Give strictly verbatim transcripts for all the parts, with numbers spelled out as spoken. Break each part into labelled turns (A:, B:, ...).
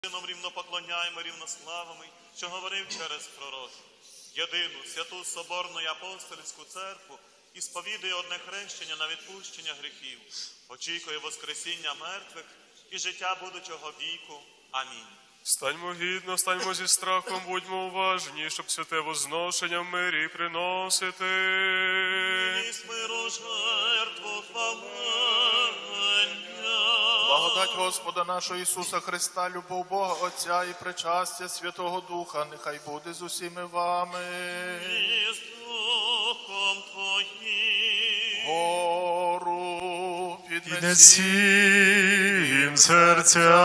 A: Сином рівно поклоняємо, рівно славами, що говорив через пророків. Єдину, святу, соборну і апостольську церкву і сповідує одне хрещення на відпущення гріхів, очікує воскресіння мертвих і життя будучого віку. Амінь.
B: Станьмо гідно, станьмо зі страхом, будьмо уважні, щоб святе возношення в мирі приносити.
A: Ніс миру жертву хвалення.
C: Благодать Господа нашого Ісуса Христа, любов Бога Отця і причастя Святого Духа, нехай буде з усіми вами.
A: І з Духом Твоїм.
C: Гору
D: піднесім серця.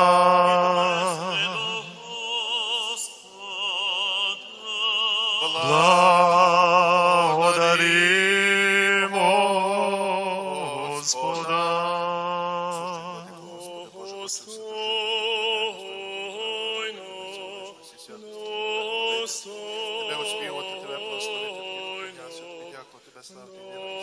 D: Благодаримо Господа.
C: Тебе оспівати, Тебе прославити, Тебе підняти, Тебе дякувати, Тебе славити,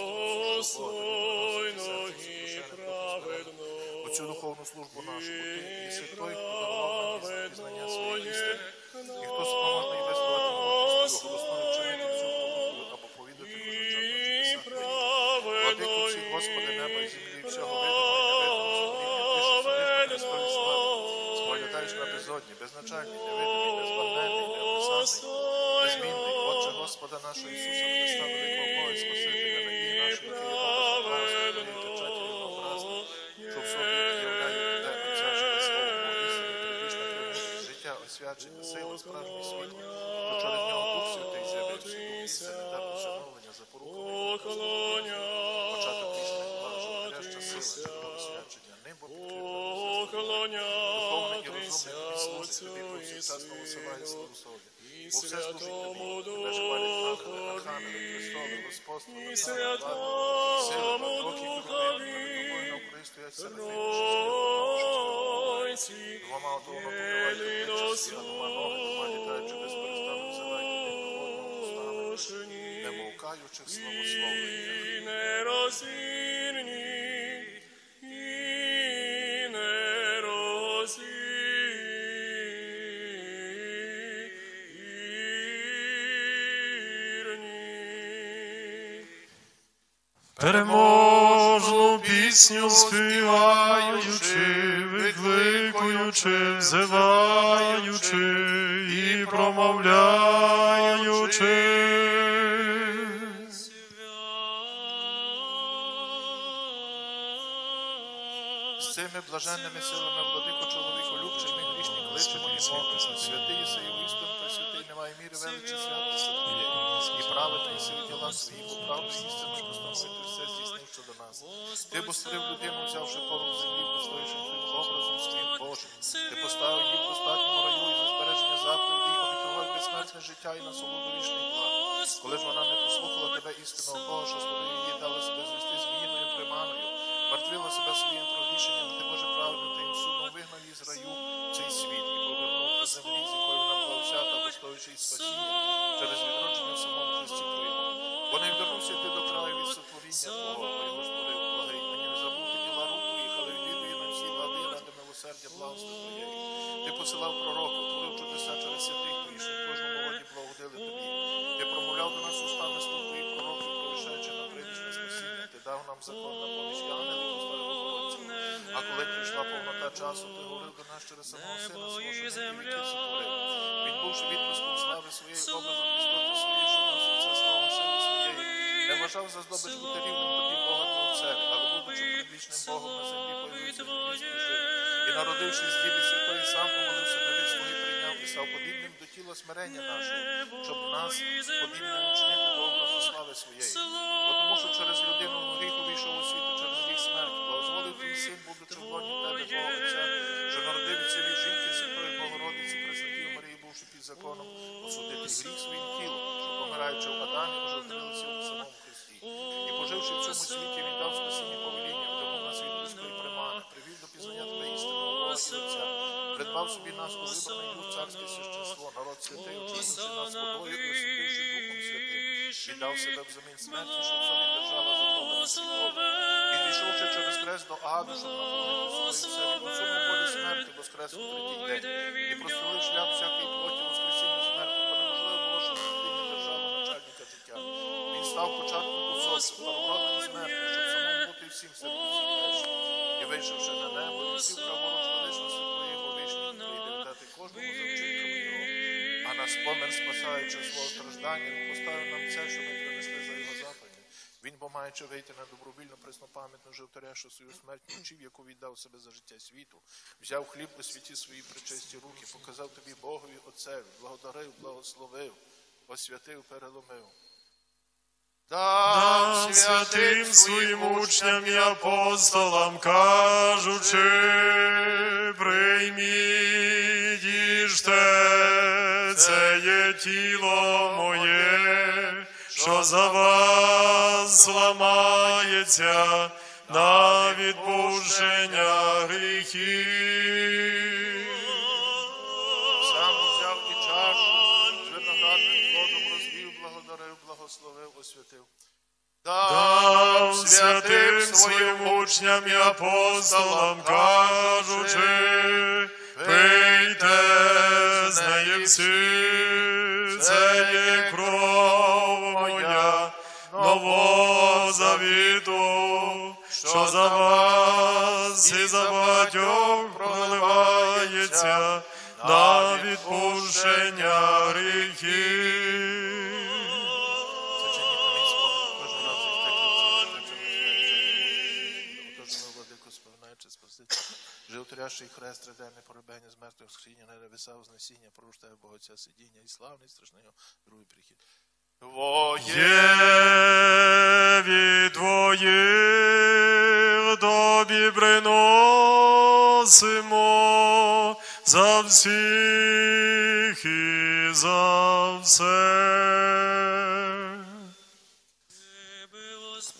C: у цю духовну службу нашу, бо Ти єси той, хто дарував нам пізнання своєї істини, і хто спроможний висловити мудрістю, голосною вчинити всю хвалу або повідати про чудеса Твої. Владику всіх, Господи, неба і землі, всього видимого і невидимого, Ти, що сидиш на престолі слави, споглядаєш на безодні, безначальний, невидимий, безбагненний, неописаний, незмінний, Отче Господа нашого Ісуса Христа, великого Бога і Спасителя, надії нашої, який є образ Твоєї печаті рівнообразна, що в собі являє Тебе, Отця, живе Слово, істини, предвічна премудрість, життя, освячення, сила, справжнє світло, що через нього Дух Святий з'явився, Дух істини, та усиновлення, запоруками, початок вічних благ, жаряща сила, життя, освячення, небо підкріплене, духовне і розумне тобі служить, тобі повсякчасно усилає славу Слові. Бо все служить тобі, тебе ж палять ангели, архангели, престоли, господство, влади, сила, трохи кровини, перед тобою навкруги стоять серафими, що світло двома отовно покривають тобі часі, а двома ноги, двома літаючи безперестану взивають тобі одному устами, не мовкаючих славословлення.
D: Переможну пісню співаючи, викликуючи, взиваючи і промовляючи.
C: З цими блаженними силами, владико чоловіку любчий, ми грішні кличемо і мовимо, святий єси і істину пресвятий, немає міри величі святості Твоєї, і праведний єси у ділах своїх, бо правду і істину ж постановити все здійснив щодо нас. Ти бо створив людину, взявши пору землі, достоїшим твоїм образом своїм Божим. Ти поставив їм в достатньому раю і за збереження заповідей, обітував безсмертне життя і насолоду вічний благ. Коли ж вона не послухала тебе істинного Бога, що створив її, дала себе звести зміїною приманою, мертвила себе своїм прогрішенням, ти, Боже, праведно Твоїм судом вигнав її з раю в цей світ і повернув до землі, з якою вона була взята, достоюючи і спасіння через відродження в самому Христі Твоєму. Бо не вдернувся ти до краю від сотворіння Твого, бо його створив благий, мені не забути діла рук Твоїх, але відвідує на всі лади ради милосердя благости Твоєї. Ти посилав пророків, творив чудеса через святих Твоїх, щоб в кожному роді благодили Тобі. Ти промовляв до нас устами слуг Твоїх пророків, провищаючи на прийдешне спасіння. Ти дав нам закон на поміч ангелів і старих охоронців. А коли прийшла повнота часу, Ти говорив до нас через самого Сина свого, що не віки сотворив. Він, бувши відблиском слави своєї, образом істоти своєї, що носить все славу сили своєї, не вважав за здобич бути рівним тобі Бога на Отцеві, але будучи предвічним Богом на землі, появився в місті жив. І народившись з Діви Святої, сам помолився до від свого прийняв і став подібним до тіла смирення нашого, щоб нас подібним учинити до образу слави своєї. Бо тому, що через людину гріх увійшов у світ, через гріх смерть, благозволив твій син, будучи в лоні тебе, Бога Отця, що народив від цієї жінки Святої Богородиці, Преснодіви Марії, бувши під законом, осудити гріх своїм тілом, що помираючи в Адамі, вже втрималися в самому Христі. І поживши в цьому світі, він дав спасіння повеління, вдягнув нас від людської примани, привів до пізнання тебе істинного Бога і Отця, придбав собі нас у вибраний люд царське священство, народ святий, очистивши нас водою і освятивши Духом Святим, віддав себе взамін смерті, щоб собі держава законами світові. Він, йшовши через хрест до аду, щоб наповнити свою церкву, у цьому болі смерті воскрес у третій день. І простелив шлях всякої плоті воскресіння з мертвих, бо неможливо було, щоб тління держало начальника життя. Він став початком усопших, первородним з мертвих, щоб самому бути всім серед усіх перших. І вийшовши на небо, він сів праворуч величності твоєї вовічні, і прийде віддати кожному за вчинками його. А на спомин, спасаючи свого страждання, він поставив нам це, що ми принесли за його заповіді. Він, бо маючи вийти на добровільну преснопам'ятну животворящу свою смерть, мучив, яку віддав себе за життя світу, взяв хліб у світі свої пречисті руки, показав тобі Богові Отцеві, благодарив, благословив, освятив, переломив.
D: Дав святим своїм учням і апостолам, кажучи, прийміть, їжте, це є тіло моє, що за вас зламається на відпущення гріхів.
C: Сам взяв і чашу, з виноградним плодом розвів, благодарив, благословив, освятив.
D: Дав святим своїм учням і апостолам, кажучи, пийте з неї всі, це є кров моя нового завіту, що за вас і за багатьох проливається на відпущення гріхів.
C: Зачиніть на мій спомин, кожен раз із таких цих, отож ми, владико, споминаючи спасти, животворящий хрест, редемне порубення з мертвих воскресіння, небеса, вознесіння, проруште Богоця сидіння і славний, страшний його другий прихід.
D: Єві твоїх тобі приносимо за всіх і за все.
E: Тебе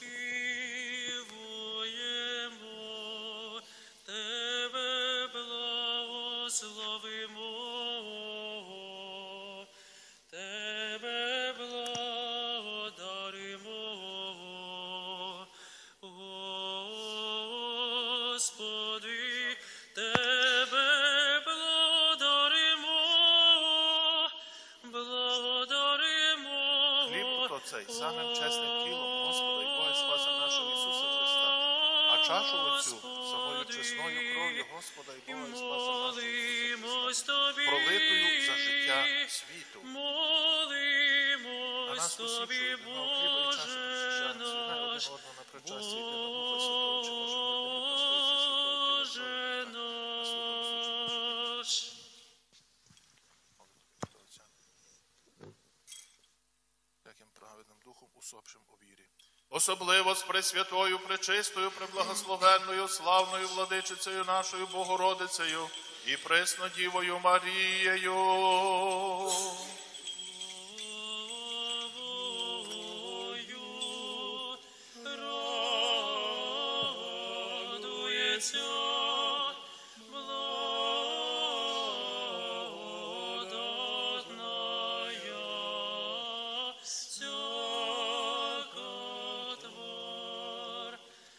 E: оспівуємо, Тебе благословимо, Тебе благодаримо, Господи, Тебе благодаримо, благодаримо.
C: Хліб то цей, самим чесним тілом Господа і Бога Спаса нашого Ісуса Христа, а чашу оцю самою чесною кров'ю Господа і Бога і Спаса нашого Ісуса Христа, пролитою за життя світу. А
E: Молимось
C: нас
E: тобі,
C: посвячує одного хліба і чашу причащаємо, свідне один
E: Боже
C: одного на причасті єдиного Духа Святого, чи може людини проститься святого тіла
E: наш.
C: яким праведним духом усопшим у вірі. Особливо з Пресвятою, Пречистою, Преблагословенною, славною владичицею нашою Богородицею і Преснодівою Марією.
E: Радується благодатная всяка твар,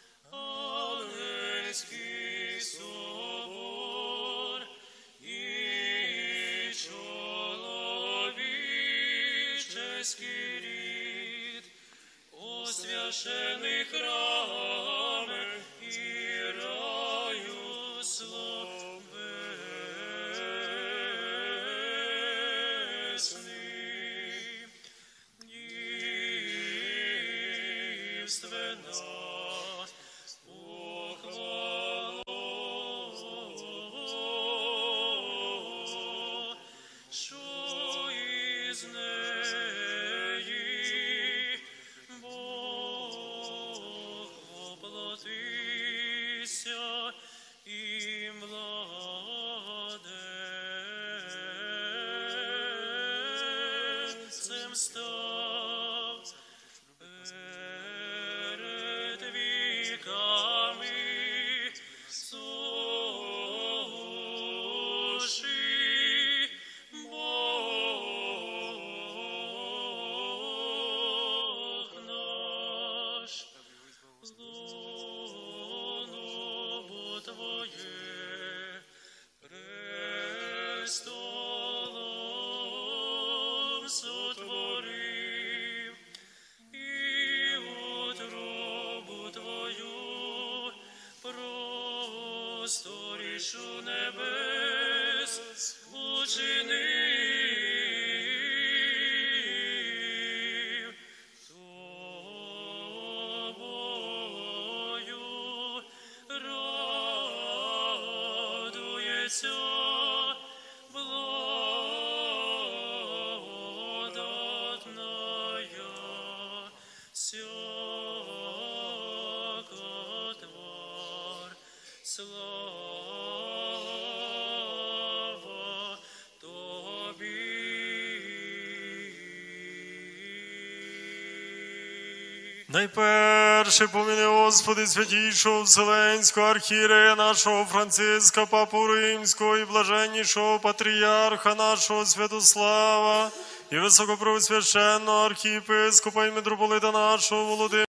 E: Ангельський собор і чоловіческий рід, освящений храми і раю словесний, дівствена похвало, що із неї Бог воплотився і младенцем став перед віками суші Бог наш. благодатная, всяко твор, слава Тобі.
D: Найперше поміни, Господи, святійшого Вселенського архієрея нашого Франциска, Папу Римського і блаженнішого патріарха нашого Святослава, і високопреосвященного архієпископа і митрополита нашого Володимира,